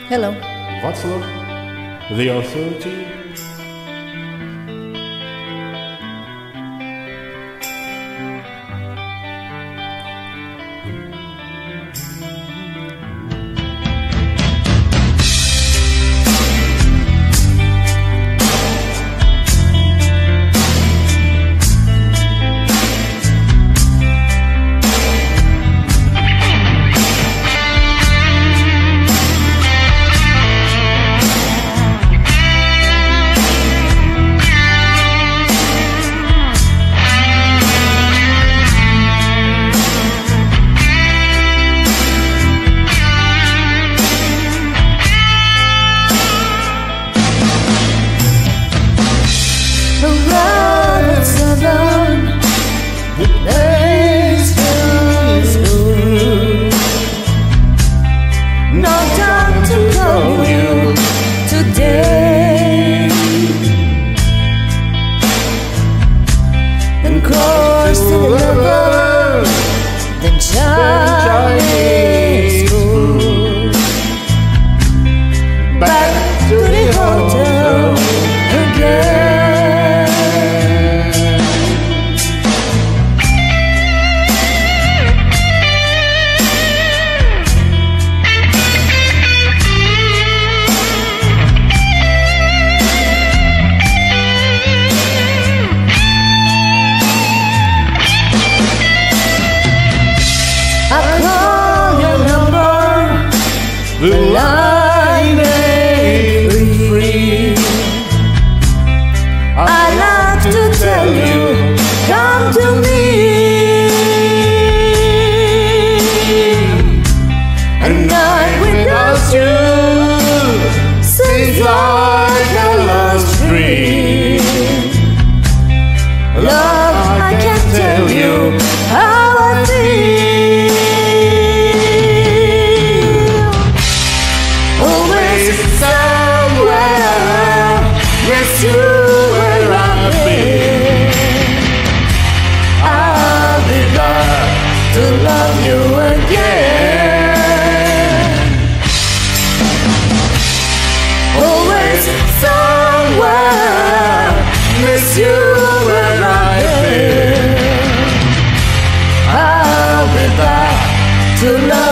Hello. Václav, The Authority. Chinese food. Back to the hotel again. I call your number, the line ain't free. I love to tell you, come to me. A night without you seems like a lost dream. Love, I can't tell you how I feel. You where I've been, I'll be back to love you again. Always somewhere, miss you where I've been. I'll be back to love you.